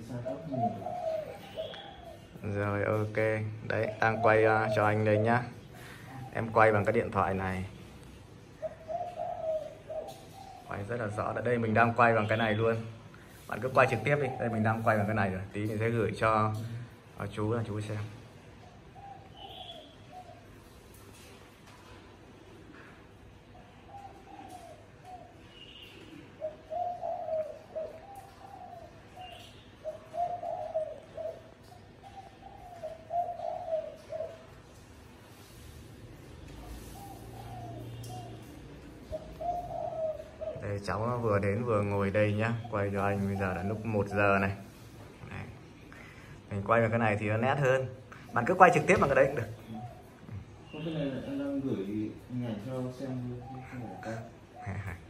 Rồi ok, đấy đang quay cho anh đây nhá. Em quay bằng cái điện thoại này, quay rất là rõ. Ở đây mình đang quay bằng cái này luôn, bạn cứ quay trực tiếp đi. Đây mình đang quay bằng cái này rồi, tí mình sẽ gửi cho chú là chú xem. Đây cháu nó vừa đến vừa ngồi đây nhá, quay cho anh. Bây giờ là lúc 1 giờ này. Đấy. Mình quay vào cái này thì nó nét hơn. Bạn cứ quay trực tiếp bằng cái đấy cũng được. Không, cái này là em đang gửi hình ảnh cho xem không phải